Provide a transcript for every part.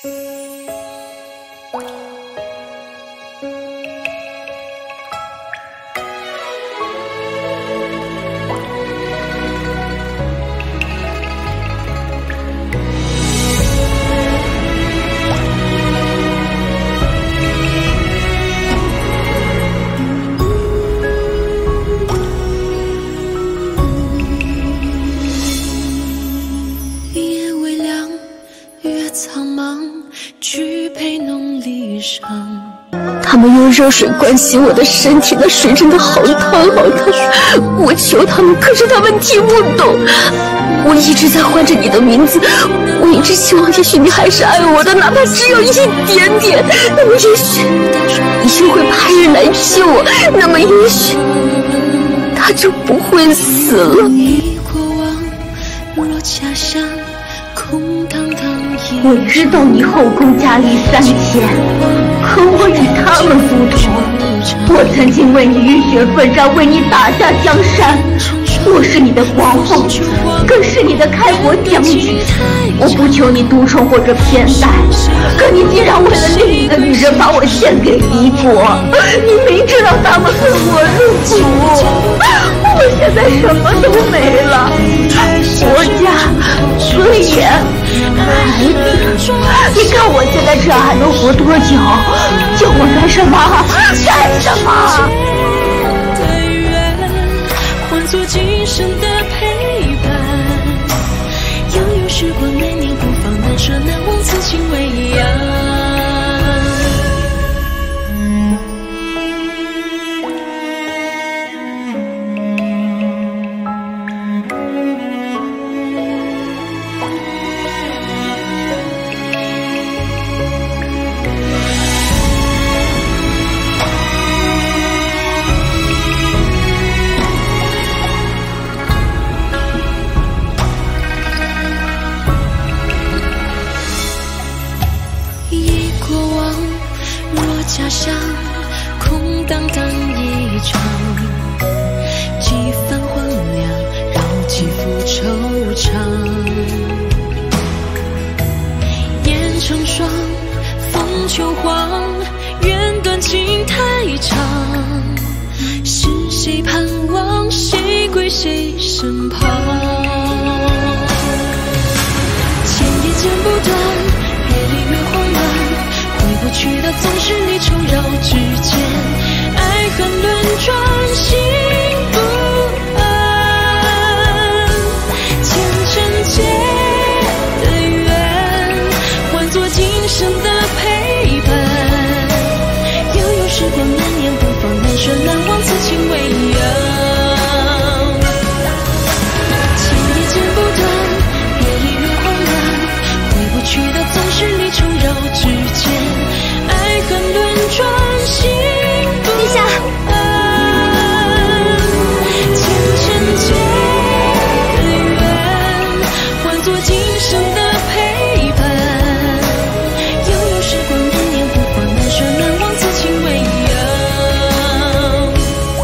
他们用热水灌洗我的身体，那水真的好烫好烫！我求他们，可是他们听不懂。我一直在唤着你的名字，我一直希望，也许你还是爱我的，哪怕只有一点点。那么也许你就会派人来救我，那么也许他就不会死了。我知道你后宫佳丽3000，可我与他们不同。我曾经为你浴血奋战，为你打下江山。我是你的皇后，更是你的开国将军。我不求你独宠或者偏待，可你竟然为了另一个女人把我献给敌国，你明知道他们恨我入骨。我现在什么都没了，国家、尊严、孩子，你看我现在这还能活多久？叫我干什么？干什么？ 换作今生的陪伴，悠悠时光难念不放，难舍难忘，此情未央。家乡空荡荡一场，几番荒凉，绕几幅惆怅。烟成霜，风秋黄，缘断情太长。是谁盼望，谁归谁身旁？牵也牵不断，越离越慌乱。回不去的总是你缠绕之间，爱恨轮转，心不安。前尘劫的缘，换作今生的陪伴。悠悠时光难念不放，难舍难忘，此情未央。牵也牵不断，越离越慌乱。回不去的总是你缠绕之间。爱恨轮转，心不安。前尘劫的缘，换作今生的陪伴。悠悠时光难念不放，难舍难忘，此情未央。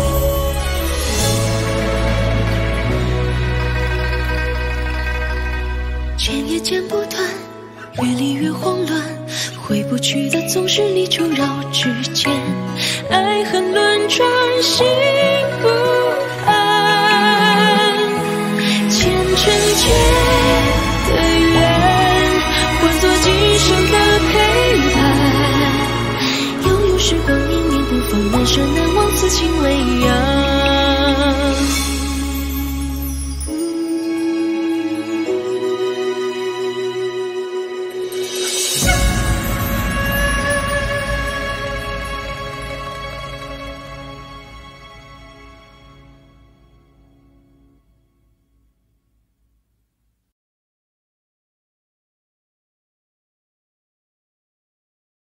牵也牵不断，越离越慌乱。回不去的总是你缠绕之间，爱恨轮转，心不安。前尘劫的缘，换作今生的陪伴。悠悠时光念念不放，难舍难忘，此情未央。